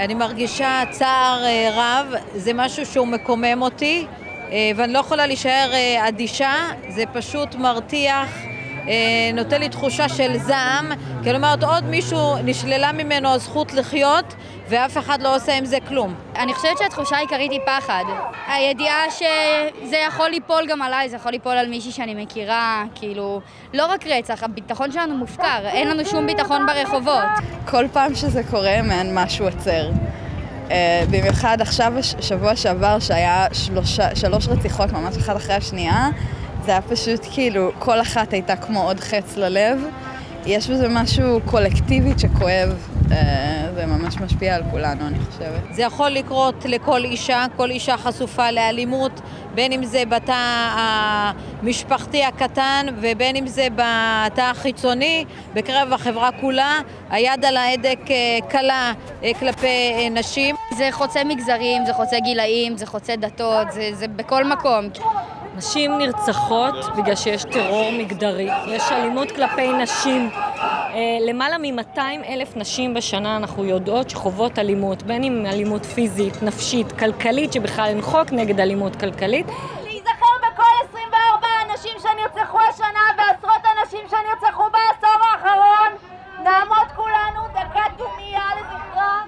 אני מרגישה צער רב, זה משהו שהוא מקומם אותי, ואני לא יכולה להישאר אדישה, זה פשוט מרתיח, נותן לי תחושה של זעם, כלומר עוד מישהו נשללה ממנו הזכות לחיות, ואף אחד לא עושה עם זה כלום. אני חושבת שהתחושה העיקרית היא פחד. הידיעה שזה יכול ליפול גם עליי, זה יכול ליפול על מישהי שאני מכירה, כאילו, לא רק רצח, הביטחון שלנו מופקר, אין לנו שום ביטחון ברחובות. כל פעם שזה קורה, מעין משהו עצר. במיוחד עכשיו, שבוע שעבר, שהיה 3 רציחות ממש אחת אחרי השנייה, זה היה פשוט כאילו, כל אחת הייתה כמו עוד חץ ללב. יש בזה משהו קולקטיבית שכואב, זה ממש משפיע על כולנו, אני חושבת. זה יכול לקרות לכל אישה, כל אישה חשופה לאלימות, בין אם זה בתא המשפחתי הקטן ובין אם זה בתא החיצוני, בקרב החברה כולה, היד על ההדק קלה כלפי נשים. זה חוצה מגזרים, זה חוצה גילאים, זה חוצה דתות, זה בכל מקום. נשים נרצחות בגלל שיש טרור מגדרי, יש אלימות כלפי נשים. למעלה מ-200,000 נשים בשנה אנחנו יודעות שחוות אלימות, בין אם אלימות פיזית, נפשית, כלכלית, שבכלל אין חוק נגד אלימות כלכלית. להיזכר בכל 24 אנשים שנרצחו השנה ועשרות אנשים שנרצחו בעשור האחרון, נעמוד כולנו דקת דומייה לזכרם.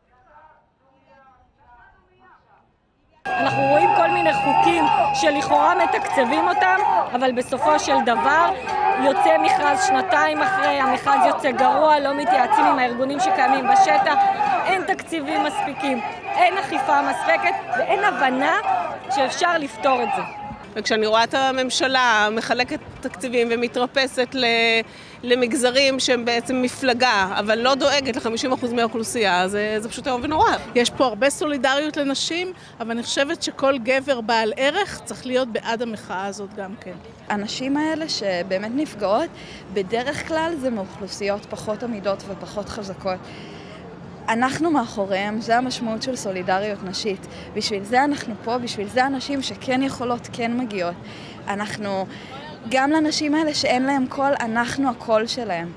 אנחנו רואים כל מיני חוקים שלכאורה מתקצבים אותם, אבל בסופו של דבר יוצא מכרז 2 אחרי, המכרז יוצא גרוע, לא מתייעצים עם הארגונים שקיימים בשטח, אין תקציבים מספיקים, אין אכיפה מספקת ואין הבנה שאפשר לפתור את זה. וכשאני רואה את הממשלה מחלקת תקציבים ומתרפסת למגזרים שהם בעצם מפלגה, אבל לא דואגת ל-50% מהאוכלוסייה, זה פשוט איום ונורא. יש פה הרבה סולידריות לנשים, אבל אני חושבת שכל גבר בעל ערך צריך להיות בעד המחאה הזאת גם כן. האנשים האלה שבאמת נפגעות, בדרך כלל זה מאוכלוסיות פחות עמידות ופחות חזקות. אנחנו מאחוריהם, זה המשמעות של סולידריות נשית. בשביל זה אנחנו פה, בשביל זה אנשים שכן יכולות, כן מגיעות. אנחנו, גם לנשים האלה שאין להם קול, אנחנו הקול שלהם.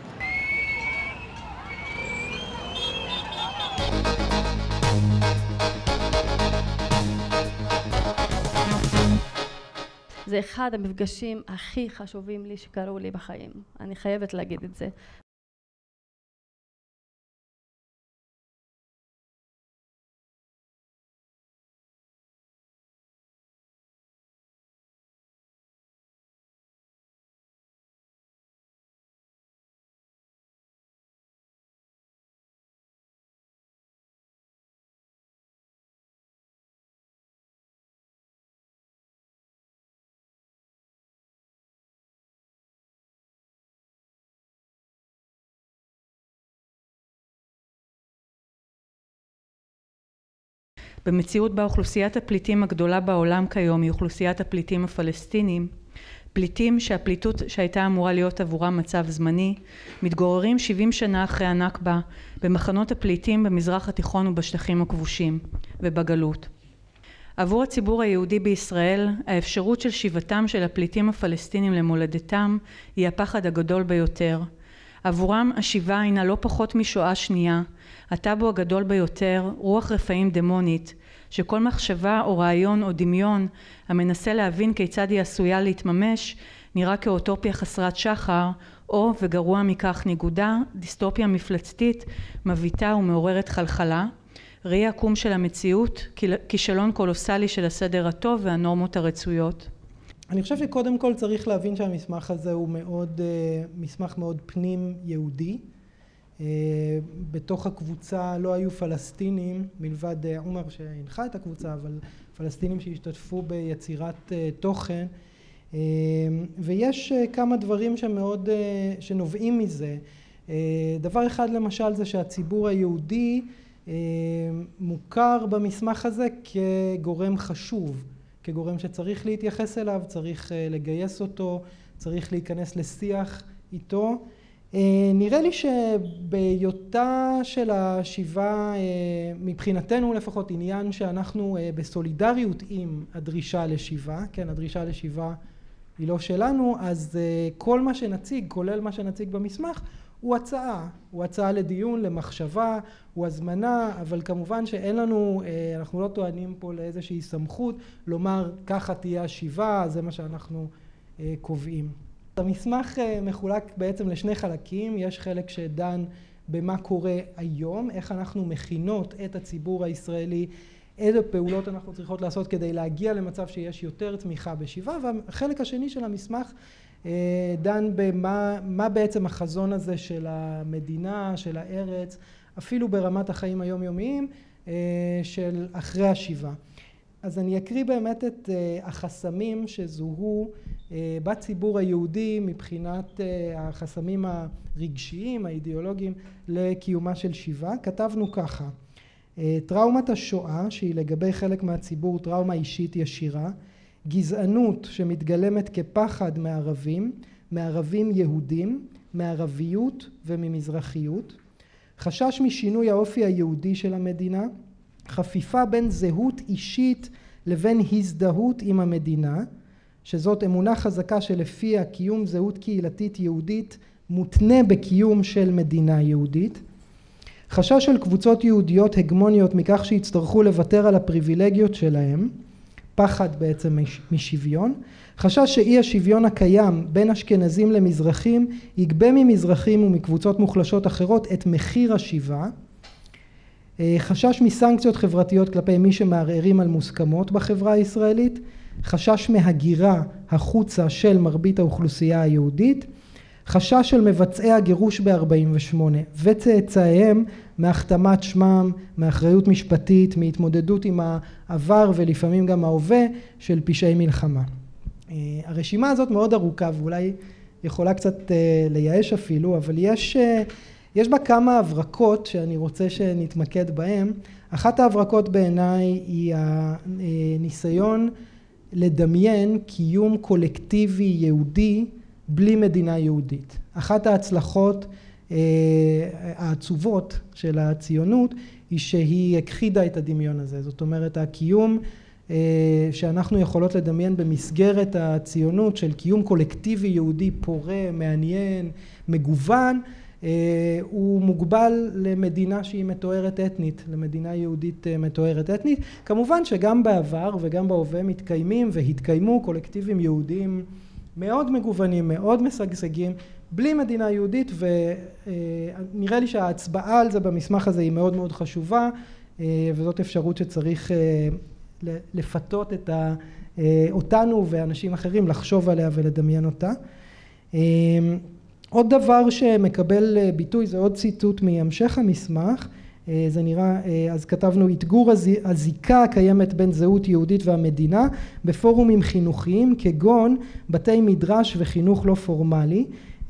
זה אחד המפגשים הכי חשובים לי שקרו לי בחיים. אני חייבת להגיד את זה. במציאות בה אוכלוסיית הפליטים הגדולה בעולם כיום היא אוכלוסיית הפליטים הפלסטינים, פליטים שהפליטות שהייתה אמורה להיות עבורם מצב זמני, מתגוררים 70 שנה אחרי הנכבה במחנות הפליטים במזרח התיכון ובשטחים הכבושים ובגלות. עבור הציבור היהודי בישראל, האפשרות של שיבתם של הפליטים הפלסטינים למולדתם היא הפחד הגדול ביותר. עבורם השיבה הינה לא פחות משואה שנייה, הטאבו הגדול ביותר, רוח רפאים דמונית, שכל מחשבה או רעיון או דמיון המנסה להבין כיצד היא עשויה להתממש, נראה כאוטופיה חסרת שחר, או וגרוע מכך ניגודה, דיסטופיה מפלצתית, מביטה ומעוררת חלחלה, ראי עקום של המציאות, כישלון קולוסלי של הסדר הטוב והנורמות הרצויות. אני חושב שקודם כל צריך להבין שהמסמך הזה הוא מסמך מאוד פנים יהודי. בתוך הקבוצה לא היו פלסטינים, מלבד עומר שהנחה את הקבוצה, אבל פלסטינים שהשתתפו ביצירת תוכן. ויש כמה דברים שנובעים מזה. דבר אחד למשל זה שהציבור היהודי מוכר במסמך הזה כגורם חשוב, כגורם שצריך להתייחס אליו, צריך לגייס אותו, צריך להיכנס לשיח איתו. נראה לי שבהיותה של השיבה, מבחינתנו לפחות, עניין שאנחנו בסולידריות עם הדרישה לשיבה, כן, הדרישה לשיבה היא לא שלנו, אז כל מה שנציג, כולל מה שנציג במסמך, הוא הצעה לדיון, למחשבה, הוא הזמנה, אבל כמובן שאין לנו, אנחנו לא טוענים פה לאיזושהי סמכות, לומר ככה תהיה השיבה, זה מה שאנחנו קובעים. המסמך מחולק בעצם לשני חלקים, יש חלק שדן במה קורה היום, איך אנחנו מכינות את הציבור הישראלי, איזה פעולות אנחנו צריכות לעשות כדי להגיע למצב שיש יותר תמיכה בשיבה, והחלק השני של המסמך דן במה בעצם החזון הזה של המדינה, של הארץ, אפילו ברמת החיים היומיומיים של אחרי השיבה. אז אני אקריא באמת את החסמים שזוהו בציבור היהודי מבחינת החסמים הרגשיים, האידיאולוגיים לקיומה של שיבה. כתבנו ככה: טראומת השואה, שהיא לגבי חלק מהציבור טראומה אישית ישירה, גזענות שמתגלמת כפחד מערבים יהודים, מערביות וממזרחיות, חשש משינוי האופי היהודי של המדינה, חפיפה בין זהות אישית לבין הזדהות עם המדינה, שזאת אמונה חזקה שלפיה קיום זהות קהילתית יהודית מותנה בקיום של מדינה יהודית, חשש של קבוצות יהודיות הגמוניות מכך שיצטרכו לוותר על הפריבילגיות שלהם, פחד בעצם משוויון, חשש שאי השוויון הקיים בין אשכנזים למזרחים יגבה ממזרחים ומקבוצות מוחלשות אחרות את מחיר השיבה, חשש מסנקציות חברתיות כלפי מי שמערערים על מוסכמות בחברה הישראלית, חשש מהגירה החוצה של מרבית האוכלוסייה היהודית, חשש של מבצעי הגירוש ב-48 וצאצאיהם מהחתמת שמם, מאחריות משפטית, מהתמודדות עם העבר ולפעמים גם ההווה של פשעי מלחמה. הרשימה הזאת מאוד ארוכה ואולי יכולה קצת לייאש אפילו, אבל יש בה כמה הברקות שאני רוצה שנתמקד בהן. אחת ההברקות בעיניי היא הניסיון לדמיין קיום קולקטיבי יהודי בלי מדינה יהודית. אחת ההצלחות העצובות של הציונות היא שהיא הכחידה את הדמיון הזה. זאת אומרת, הקיום שאנחנו יכולות לדמיין במסגרת הציונות של קיום קולקטיבי יהודי פורה, מעניין, מגוון, הוא מוגבל למדינה שהיא מתוארת אתנית, למדינה יהודית מתוארת אתנית. כמובן שגם בעבר וגם בהווה מתקיימים והתקיימו קולקטיבים יהודיים מאוד מגוונים, מאוד משגשגים, בלי מדינה יהודית, ונראה לי שההצבעה על זה במסמך הזה היא מאוד מאוד חשובה, וזאת אפשרות שצריך לפתות אותנו ואנשים אחרים לחשוב עליה ולדמיין אותה. עוד דבר שמקבל ביטוי, זה עוד ציטוט מהמשך המסמך, זה נראה, אז כתבנו: אתגור הזיקה הקיימת בין זהות יהודית והמדינה בפורומים חינוכיים כגון בתי מדרש וחינוך לא פורמלי,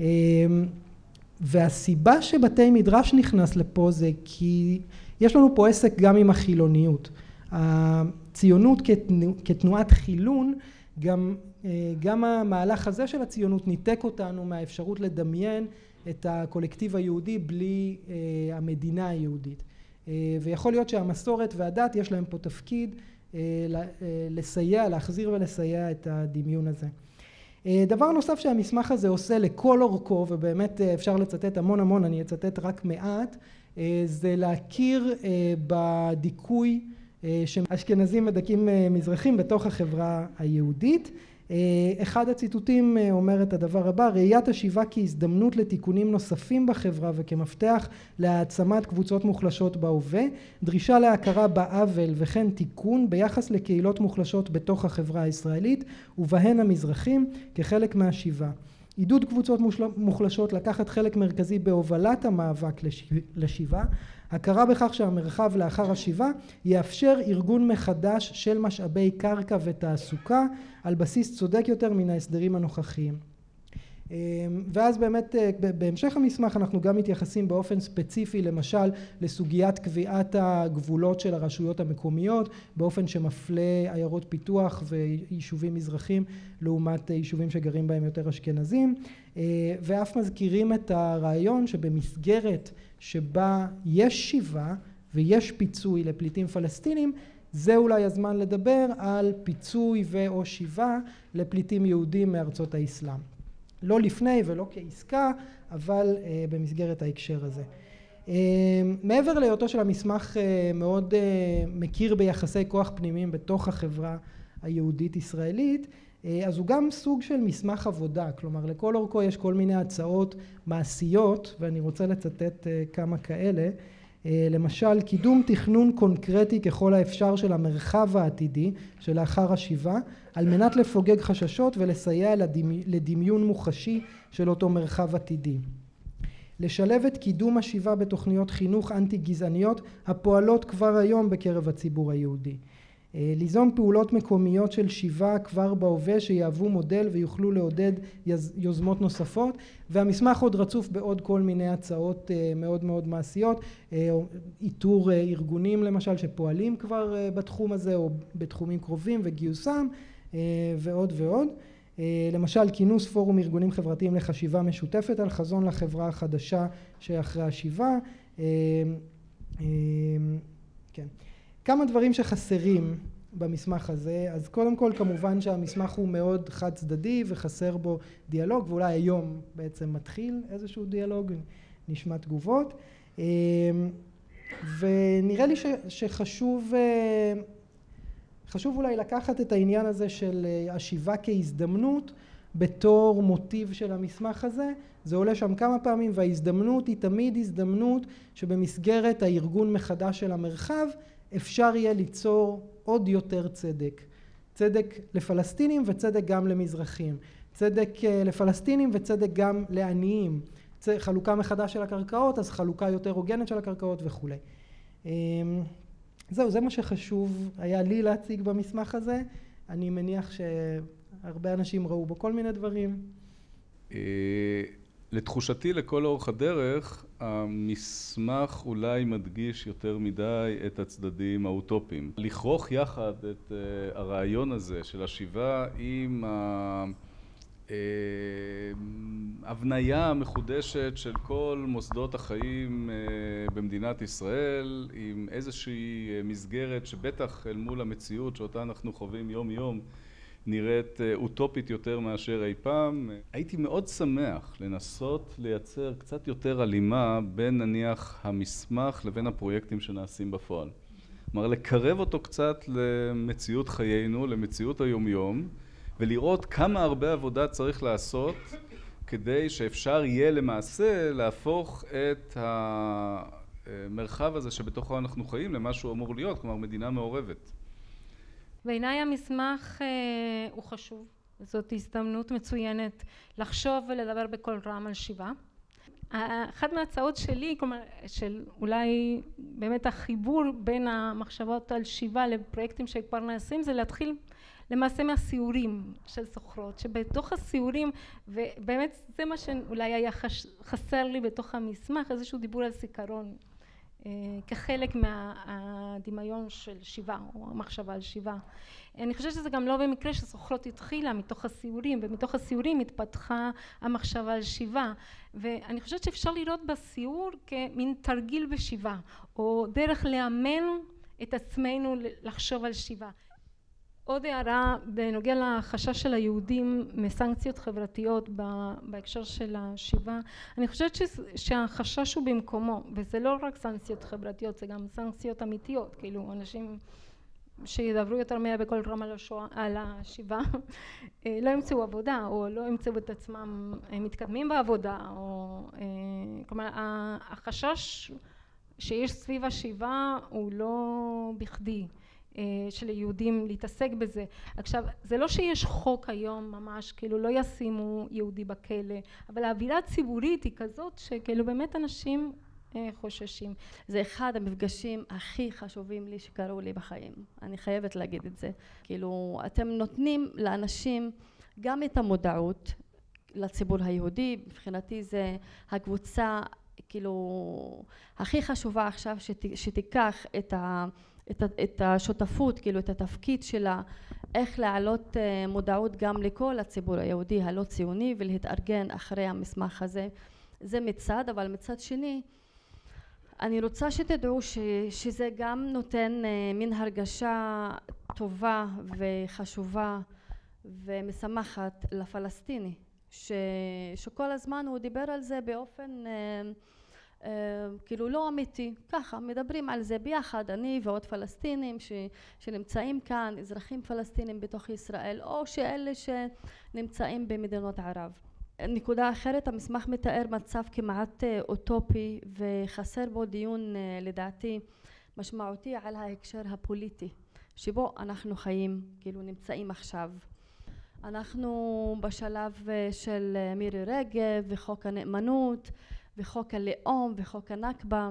והסיבה שבתי מדרש נכנס לפה זה כי יש לנו פה עסק גם עם החילוניות. הציונות כתנועת חילון, גם המהלך הזה של הציונות ניתק אותנו מהאפשרות לדמיין את הקולקטיב היהודי בלי המדינה היהודית. ויכול להיות שהמסורת והדת יש להם פה תפקיד לסייע, להחזיר ולסייע את הדמיון הזה. דבר נוסף שהמסמך הזה עושה לכל אורכו, ובאמת אפשר לצטט המון, אני אצטט רק מעט, זה להכיר בדיכוי שאשכנזים מדכאים מזרחים בתוך החברה היהודית. אחד הציטוטים אומר את הדבר הבא: ראיית השיבה כהזדמנות לתיקונים נוספים בחברה וכמפתח להעצמת קבוצות מוחלשות בהווה, דרישה להכרה בעוול וכן תיקון ביחס לקהילות מוחלשות בתוך החברה הישראלית ובהן המזרחים כחלק מהשיבה. עידוד קבוצות מוחלשות לקחת חלק מרכזי בהובלת המאבק לשיבה, הכרה בכך שהמרחב לאחר השיבה יאפשר ארגון מחדש של משאבי קרקע ותעסוקה על בסיס צודק יותר מן ההסדרים הנוכחיים. ואז באמת בהמשך המסמך אנחנו גם מתייחסים באופן ספציפי למשל לסוגיית קביעת הגבולות של הרשויות המקומיות באופן שמפלה עיירות פיתוח ויישובים מזרחים לעומת יישובים שגרים בהם יותר אשכנזים, ואף מזכירים את הרעיון שבמסגרת שבה יש שיבה ויש פיצוי לפליטים פלסטינים, זה אולי הזמן לדבר על פיצוי ואו שיבה לפליטים יהודים מארצות האסלאם. לא לפני ולא כעסקה, אבל במסגרת ההקשר הזה. מעבר להיותו של המסמך מאוד מכיר ביחסי כוח פנימיים בתוך החברה היהודית-ישראלית, אז הוא גם סוג של מסמך עבודה, כלומר לכל אורכו יש כל מיני הצעות מעשיות, ואני רוצה לצטט כמה כאלה. למשל, קידום תכנון קונקרטי ככל האפשר של המרחב העתידי שלאחר השיבה, על מנת לפוגג חששות ולסייע לדמיון מוחשי של אותו מרחב עתידי. לשלב את קידום השיבה בתוכניות חינוך אנטי גזעניות הפועלות כבר היום בקרב הציבור היהודי. ליזום פעולות מקומיות של שיבה כבר בהווה שיהוו מודל ויוכלו לעודד יוזמות נוספות, והמסמך עוד רצוף בעוד כל מיני הצעות מאוד מאוד מעשיות, איתור ארגונים למשל שפועלים כבר בתחום הזה או בתחומים קרובים וגיוסם ועוד ועוד. למשל כינוס פורום ארגונים חברתיים לחשיבה משותפת על חזון לחברה החדשה שאחרי השיבה. כן. כמה דברים שחסרים במסמך הזה, אז קודם כל כמובן שהמסמך הוא מאוד חד צדדי וחסר בו דיאלוג, ואולי היום בעצם מתחיל איזשהו דיאלוג, נשמע תגובות, ונראה לי שחשוב אולי לקחת את העניין הזה של השיבה כהזדמנות בתור מוטיב של המסמך הזה. זה עולה שם כמה פעמים, וההזדמנות היא תמיד הזדמנות שבמסגרת הארגון מחדש של המרחב אפשר יהיה ליצור עוד יותר צדק. צדק לפלסטינים וצדק גם למזרחים. צדק לפלסטינים וצדק גם לעניים. חלוקה מחדש של הקרקעות, אז חלוקה יותר הוגנת של הקרקעות וכו'. זהו, זה מה שחשוב היה לי להציג במסמך הזה. אני מניח שהרבה אנשים ראו בו כל מיני דברים. לתחושתי, לכל אורך הדרך, המסמך אולי מדגיש יותר מדי את הצדדים האוטופיים. לכרוך יחד את הרעיון הזה של השיבה עם ההבניה המחודשת של כל מוסדות החיים במדינת ישראל, עם איזושהי מסגרת שבטח אל מול המציאות שאותה אנחנו חווים יום יום, נראית אוטופית יותר מאשר אי פעם. הייתי מאוד שמח לנסות לייצר קצת יותר הלימה בין נניח המסמך לבין הפרויקטים שנעשים בפועל. כלומר, לקרב אותו קצת למציאות חיינו, למציאות היומיום, ולראות כמה הרבה עבודה צריך לעשות כדי שאפשר יהיה למעשה להפוך את המרחב הזה שבתוכו אנחנו חיים למה שהוא אמור להיות, כלומר מדינה מעורבת. בעיניי המסמך הוא חשוב, זאת הזדמנות מצוינת לחשוב ולדבר בקול רם על שיבה. אחת מההצעות שלי, כלומר של אולי באמת החיבור בין המחשבות על שיבה לפרויקטים שכבר נעשים, זה להתחיל למעשה מהסיורים של זוכרות, שבתוך הסיורים, ובאמת זה מה שאולי היה חסר לי בתוך המסמך, איזשהו דיבור על זיכרון. כחלק מהדמיון של שיבה או המחשבה על שיבה. אני חושבת שזה גם לא במקרה שזוכרות התחילה מתוך הסיורים, ומתוך הסיורים התפתחה המחשבה על שיבה, ואני חושבת שאפשר לראות בסיור כמין תרגיל בשיבה, או דרך לאמן את עצמנו לחשוב על שיבה. עוד הערה בנוגע לחשש של היהודים מסנקציות חברתיות בהקשר של השיבה. אני חושבת שהחשש הוא במקומו, וזה לא רק סנקציות חברתיות, זה גם סנקציות אמיתיות, כאילו אנשים שידברו יותר מאה בכל רם על השיבה לא ימצאו עבודה, או לא ימצאו את עצמם מתקדמים בעבודה, או כלומר החשש שיש סביב השיבה הוא לא בכדי. של יהודים להתעסק בזה. עכשיו, זה לא שיש חוק היום ממש, כאילו לא ישימו יהודי בכלא, אבל האווירה הציבורית היא כזאת שכאילו באמת אנשים חוששים. זה אחד המפגשים הכי חשובים לי שקרו לי בחיים. אני חייבת להגיד את זה. כאילו, אתם נותנים לאנשים גם את המודעות לציבור היהודי, מבחינתי זה הקבוצה כאילו הכי חשובה עכשיו שתיקח את השותפות, כאילו את התפקיד שלה, איך להעלות מודעות גם לכל הציבור היהודי הלא ציוני ולהתארגן אחרי המסמך הזה. זה מצד, אבל מצד שני, אני רוצה שתדעו שזה גם נותן מין הרגשה טובה וחשובה ומשמחת לפלסטיני, שכל הזמן הוא דיבר על זה באופן כאילו לא אמיתי, ככה מדברים על זה ביחד, אני ועוד פלסטינים שנמצאים כאן, אזרחים פלסטינים בתוך ישראל, או שאלה שנמצאים במדינות ערב. נקודה אחרת, המסמך מתאר מצב כמעט אוטופי וחסר בו דיון לדעתי משמעותי על ההקשר הפוליטי שבו אנחנו חיים, כאילו נמצאים עכשיו. אנחנו בשלב של מירי רגב וחוק הנאמנות וחוק הלאום וחוק הנכבה.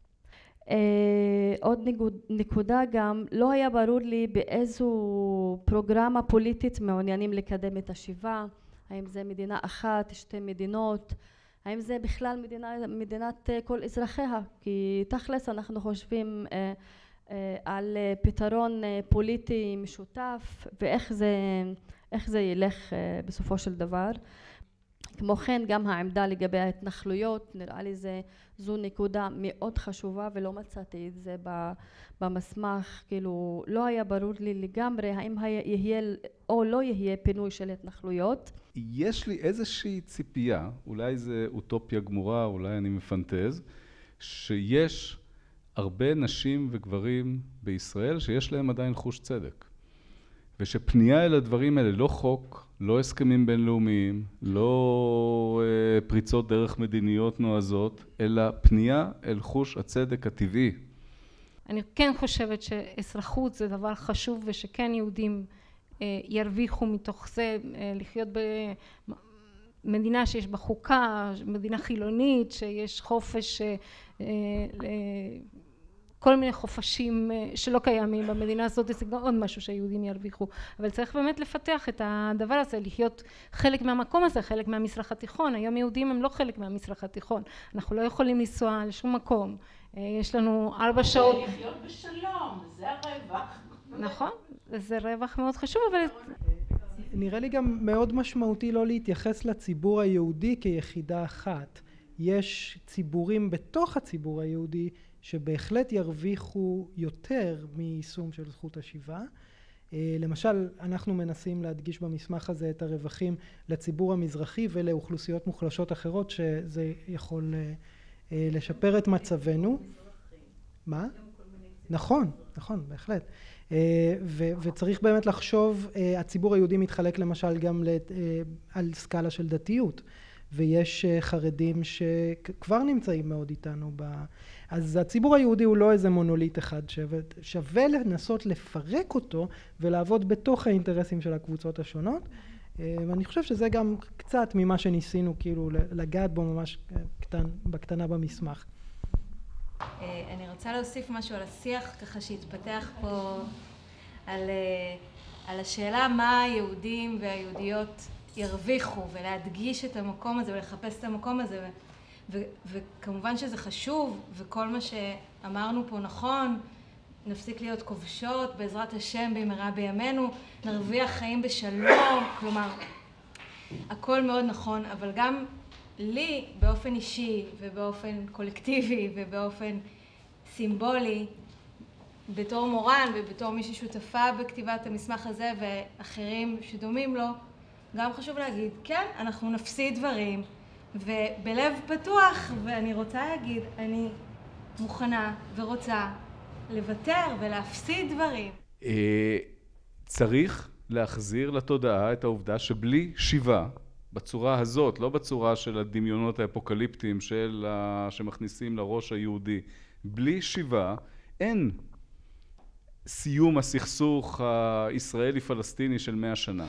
עוד נקודה גם, לא היה ברור לי באיזו פרוגרמה פוליטית מעוניינים לקדם את השיבה, האם זה מדינה אחת, שתי מדינות, האם זה בכלל מדינת כל אזרחיה, כי תכלס אנחנו חושבים על פתרון פוליטי משותף ואיך זה ילך בסופו של דבר. כמו כן גם העמדה לגבי ההתנחלויות, נראה לי זו נקודה מאוד חשובה ולא מצאתי את זה במסמך, כאילו לא היה ברור לי לגמרי האם יהיה או לא יהיה פינוי של התנחלויות. יש לי איזושהי ציפייה, אולי זה אוטופיה גמורה, אולי אני מפנטז, שיש הרבה נשים וגברים בישראל שיש להם עדיין חוש צדק. ושפנייה אל הדברים האלה, לא חוק, לא הסכמים בינלאומיים, לא פריצות דרך מדיניות נועזות, אלא פנייה אל חוש הצדק הטבעי. אני כן חושבת שאזרחות זה דבר חשוב, ושכן יהודים ירוויחו מתוך זה לחיות במדינה שיש בה חוקה, מדינה חילונית, שיש חופש, כל מיני חופשים שלא קיימים במדינה הזאת, זה גם עוד משהו שהיהודים ירוויחו, אבל צריך באמת לפתח את הדבר הזה, לחיות חלק מהמקום הזה, חלק מהמזרח התיכון. היום יהודים הם לא חלק מהמזרח התיכון, אנחנו לא יכולים לנסוע לשום מקום, יש לנו 4 שעות. לחיות בשלום, זה הרווח. נכון, זה רווח מאוד חשוב, אבל נראה לי גם מאוד משמעותי לא להתייחס לציבור היהודי כיחידה אחת. יש ציבורים בתוך הציבור היהודי שבהחלט ירוויחו יותר מיישום של זכות השיבה. למשל, אנחנו מנסים להדגיש במסמך הזה את הרווחים לציבור המזרחי ולאוכלוסיות מוחלשות אחרות, שזה יכול לשפר את מצבנו. מה? נכון, בהחלט. וצריך באמת לחשוב, הציבור היהודי מתחלק למשל גם על סקאלה של דתיות, ויש חרדים שכבר נמצאים מאוד איתנו אז הציבור היהודי הוא לא איזה מונוליט אחד, שווה לנסות לפרק אותו ולעבוד בתוך האינטרסים של הקבוצות השונות, ואני חושב שזה גם קצת ממה שניסינו כאילו לגעת בו ממש בקטנה במסמך. אני רוצה להוסיף משהו על השיח ככה שהתפתח פה על השאלה מה היהודים והיהודיות ירוויחו, ולהדגיש את המקום הזה ולחפש את המקום הזה, וכמובן שזה חשוב, וכל מה שאמרנו פה נכון, נפסיק להיות כובשות בעזרת השם במהרה בימינו, נרוויח חיים בשלום, כלומר הכל מאוד נכון, אבל גם לי באופן אישי ובאופן קולקטיבי ובאופן סימבולי, בתור מורן ובתור מי ששותפה בכתיבת המסמך הזה ואחרים שדומים לו, גם חשוב להגיד, כן, אנחנו נפסיד דברים, ובלב פתוח, ואני רוצה להגיד, אני מוכנה ורוצה לוותר ולהפסיד דברים. צריך להחזיר לתודעה את העובדה שבלי שיבה, בצורה הזאת, לא בצורה של הדמיונות האפוקליפטיים שמכניסים לראש היהודי, בלי שיבה אין סיום הסכסוך הישראלי-פלסטיני של 100 שנה.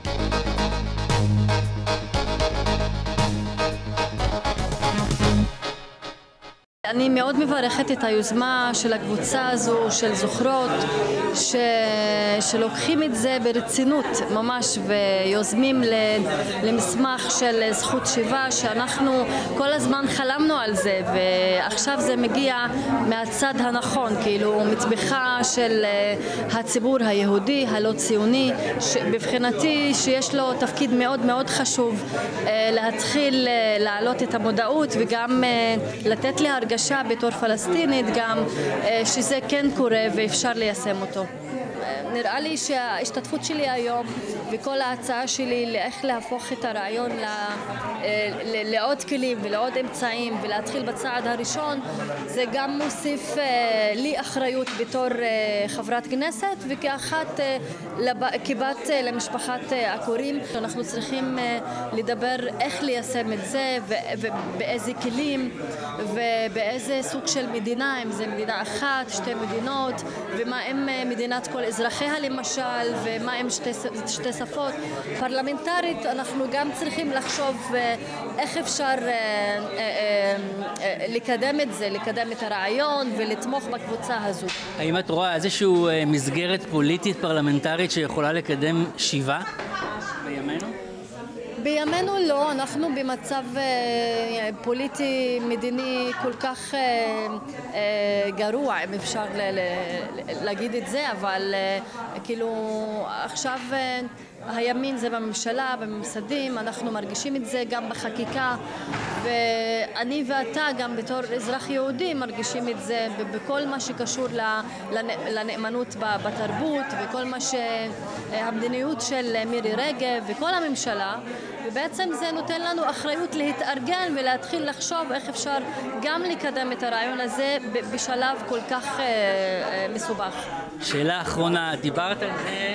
אני מאוד מברכת את היוזמה של הקבוצה הזו של זוכרות שלוקחים את זה ברצינות ממש ויוזמים למסמך של זכות שיבה שאנחנו כל הזמן חלמנו על זה, ועכשיו זה מגיע מהצד הנכון, כאילו מצביחה של הציבור היהודי הלא ציוני, בבחינתי שיש לו תפקיד מאוד מאוד חשוב להתחיל להעלות את המודעות וגם לתת לי הרגשה בתור פלסטינית גם שזה כן קורה ואפשר ליישם אותו. נראה לי שההשתתפות שלי היום וכל ההצעה שלי לאיך להפוך את הרעיון לעוד כלים ולעוד אמצעים ולהתחיל בצעד הראשון, זה גם מוסיף לי אחריות בתור חברת כנסת וכאחת כבת למשפחת עקורים. אנחנו צריכים לדבר איך ליישם את זה ובאיזה כלים ובאיזה סוג של מדינה, אם זה מדינה אחת, שתי מדינות, ומה עם מדינת כל אזרחיה למשל, ומה עם שתי שפות. פרלמנטרית אנחנו גם צריכים לחשוב איך אפשר לקדם את זה, לקדם את הרעיון ולתמוך בקבוצה הזו. האם את רואה איזושהי מסגרת פוליטית פרלמנטרית שיכולה לקדם שיבה בימינו? בימינו לא, אנחנו במצב פוליטי מדיני כל כך גרוע, אם אפשר להגיד את זה, אבל כאילו עכשיו הימין זה בממשלה, בממסדים, אנחנו מרגישים את זה גם בחקיקה, ואני ואתה גם בתור אזרח יהודי מרגישים את זה בכל מה שקשור לנאמנות בתרבות וכל מה שהמדיניות של מירי רגב וכל הממשלה, ובעצם זה נותן לנו אחריות להתארגן ולהתחיל לחשוב איך אפשר גם לקדם את הרעיון הזה בשלב כל כך מסובך. שאלה אחרונה, דיברת על זה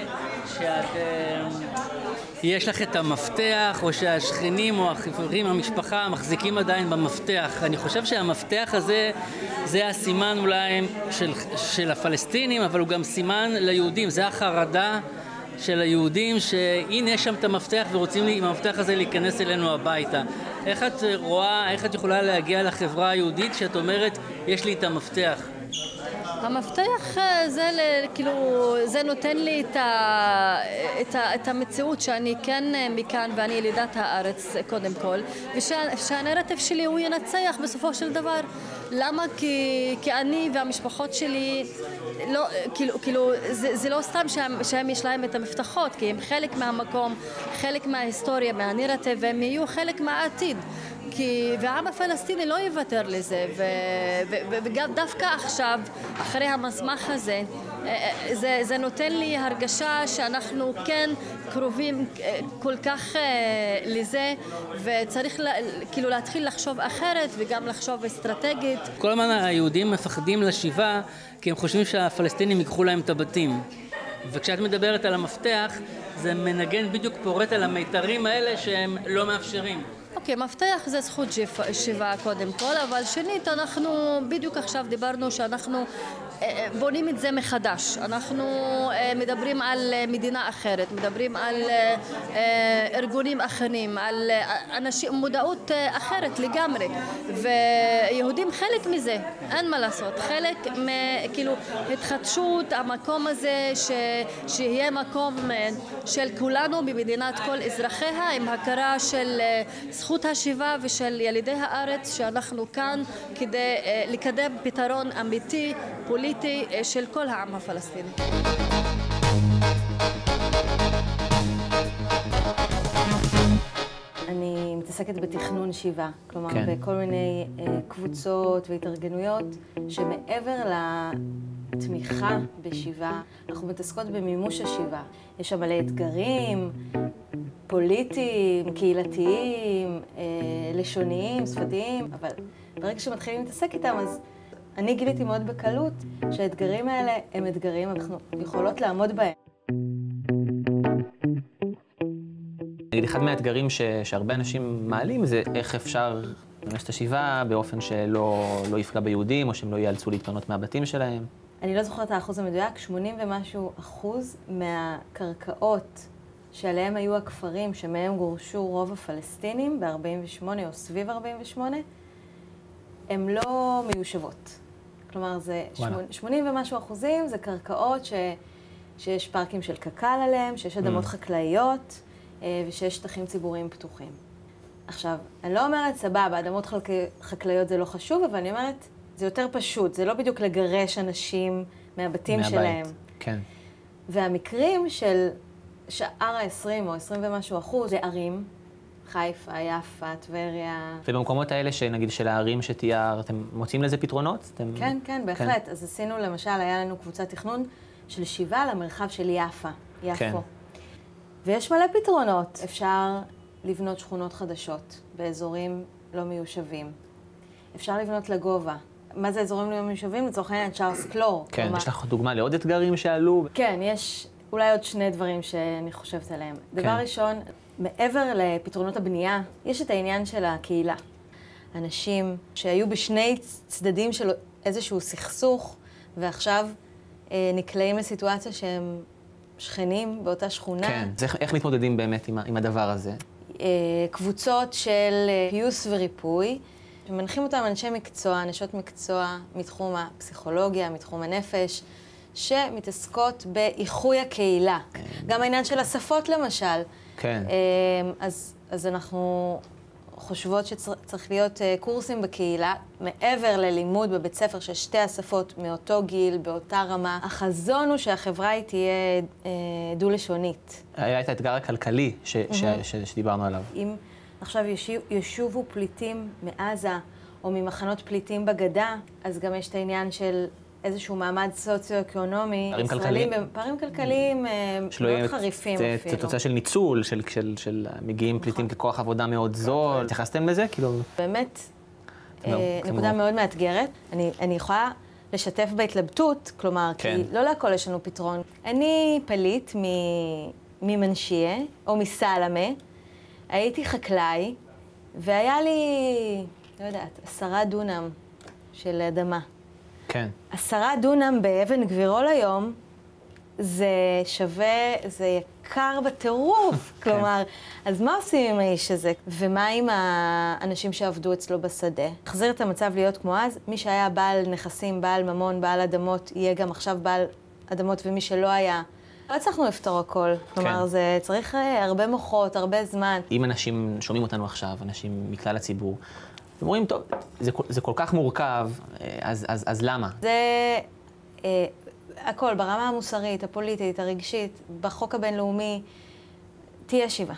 יש לך את המפתח, או שהשכנים או החברים, המשפחה, מחזיקים עדיין במפתח. אני חושב שהמפתח הזה, זה הסימן אולי של הפלסטינים, אבל הוא גם סימן ליהודים. זה החרדה של היהודים, שהנה יש שם את המפתח ורוצים עם המפתח הזה להיכנס אלינו הביתה. איך את רואה, איך את יכולה להגיע לחברה היהודית שאת אומרת, יש לי את המפתח? המפתח זה כאילו, זה נותן לי את המציאות שאני כן מכאן ואני ילידת הארץ קודם כל, ושהנרטיב שלי הוא ינצח בסופו של דבר. למה? כי אני והמשפחות שלי לא, כאילו זה לא סתם שהם יש להם את המפתחות, כי הם חלק מהמקום, חלק מההיסטוריה, מהנרטיב, והם יהיו חלק מהעתיד. והעם הפלסטיני לא יוותר לזה, וגם דווקא עכשיו, אחרי המסמך הזה, זה נותן לי הרגשה שאנחנו כן קרובים כל כך לזה, וצריך כאילו להתחיל לחשוב אחרת וגם לחשוב אסטרטגית. כל הזמן היהודים מפחדים לשיבה כי הם חושבים שהפלסטינים ייקחו להם את הבתים. וכשאת מדברת על המפתח, זה מנגן בדיוק פורט על המיתרים האלה שהם לא מאפשרים. אוקיי, מפתח זה זכות שיבה קודם כל, אבל שנית, אנחנו בדיוק עכשיו דיברנו שאנחנו בונים את זה מחדש. אנחנו מדברים על מדינה אחרת, מדברים על ארגונים אחרים, על אנשים, מודעות אחרת לגמרי. ויהודים חלק מזה, אין מה לעשות. חלק כאילו התחדשות המקום הזה שיהיה מקום של כולנו במדינת כל אזרחיה, עם הכרה של זכות השיבה ושל ילידי הארץ, שאנחנו כאן כדי לקדם פתרון אמיתי, פוליטי, של כל העם הפלסטיני. אני מתעסקת בתכנון שיבה, כלומר בכל מיני קבוצות והתארגנויות שמעבר לתמיכה בשיבה, אנחנו מתעסקות במימוש השיבה. יש שם מלא אתגרים, פוליטיים, קהילתיים, לשוניים, שפתיים, אבל ברגע שמתחילים להתעסק איתם, אז אני גיליתי מאוד בקלות שהאתגרים האלה הם אתגרים, אנחנו יכולות לעמוד בהם. נגיד, אחד מהאתגרים שהרבה אנשים מעלים זה איך אפשר לממש את השיבה באופן שלא יפגע ביהודים, או שהם לא ייאלצו להתפנות מהבתים שלהם. אני לא זוכרת את האחוז המדויק, 80 ומשהו אחוז מהקרקעות שעליהם היו הכפרים שמהם גורשו רוב הפלסטינים ב-48 או סביב 48, הם לא מיושבות. כלומר, זה 80 ומשהו אחוזים, זה קרקעות שיש פארקים של קק"ל עליהם, שיש אדמות חקלאיות, ושיש שטחים ציבוריים פתוחים. עכשיו, אני לא אומרת, סבבה, אדמות חקלאיות זה לא חשוב, אבל אני אומרת, זה יותר פשוט, זה לא בדיוק לגרש אנשים מהבתים שלהם. כן. והמקרים של שאר ה-20 או 20 ומשהו אחוז, זה ערים, חיפה, יפה, טבריה. ובמקומות האלה שנגיד של הערים שתיאר, אתם מוצאים לזה פתרונות? כן, כן, בהחלט. אז עשינו, למשל, היה לנו קבוצת תכנון של שיבה למרחב של יפו. ויש מלא פתרונות. אפשר לבנות שכונות חדשות באזורים לא מיושבים. אפשר לבנות לגובה. מה זה אזורים לא מיושבים? לצורך העניין צ'ארלס קלור. כן, יש לך דוגמה לעוד אתגרים שעלו? כן, יש אולי עוד שני דברים שאני חושבת עליהם. דבר ראשון, מעבר לפתרונות הבנייה, יש את העניין של הקהילה. אנשים שהיו בשני צדדים של איזשהו סכסוך, ועכשיו נקלעים לסיטואציה שהם שכנים באותה שכונה. כן, איך מתמודדים באמת עם הדבר הזה? קבוצות של פיוס וריפוי, שמנחים אותם אנשי מקצוע, נשות מקצוע מתחום הפסיכולוגיה, מתחום הנפש, שמתעסקות באיחוי הקהילה. גם העניין של השפות למשל. כן. אז אנחנו חושבות שצריך להיות קורסים בקהילה, מעבר ללימוד בבית ספר של שתי השפות מאותו גיל, באותה רמה. החזון הוא שהחברה היא תהיה דו-לשונית. היה את האתגר הכלכלי שדיברנו עליו. אם עכשיו ישובו פליטים מעזה או ממחנות פליטים בגדה, אז גם יש את העניין של איזשהו מעמד סוציו-אקונומי. פערים כלכליים מאוד חריפים אפילו. זה תוצאה של ניצול, של מגיעים פליטים ככוח עבודה מאוד זול. התייחסתם לזה? באמת, נקודה מאוד מאתגרת. אני יכולה לשתף בהתלבטות, כלומר, כי לא להכל יש לנו פתרון. אני פליט ממנשיה, או מסלמה, הייתי חקלאי, והיה לי, לא יודעת, 10 דונם של אדמה. כן. 10 דונם באבן גבירול היום, זה שווה, זה יקר בטירוף. כלומר, אז מה עושים עם האיש הזה? ומה עם האנשים שעבדו אצלו בשדה? החזיר את המצב להיות כמו אז, מי שהיה בעל נכסים, בעל ממון, בעל אדמות, יהיה גם עכשיו בעל אדמות, ומי שלא היה, לא הצלחנו לפתור הכל. כלומר, זה צריך הרבה מוחות, הרבה זמן. אם אנשים שומעים אותנו עכשיו, אנשים מכלל הציבור, אתם אומרים, טוב, זה כל כך מורכב, אז למה? זה הכל, ברמה המוסרית, הפוליטית, הרגשית, בחוק הבינלאומי, תהיה שיבה.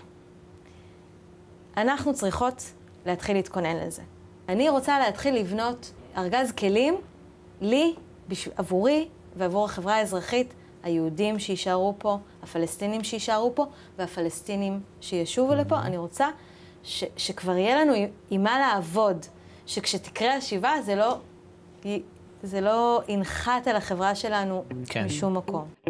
אנחנו צריכות להתחיל להתכונן לזה. אני רוצה להתחיל לבנות ארגז כלים לי, עבורי ועבור החברה האזרחית, היהודים שישארו פה, הפלסטינים שישארו פה, והפלסטינים שישובו לפה. אני רוצה שכבר יהיה לנו עם מה לעבוד, שכשתקרה השיבה זה לא ינחת על החברה שלנו משום מקום.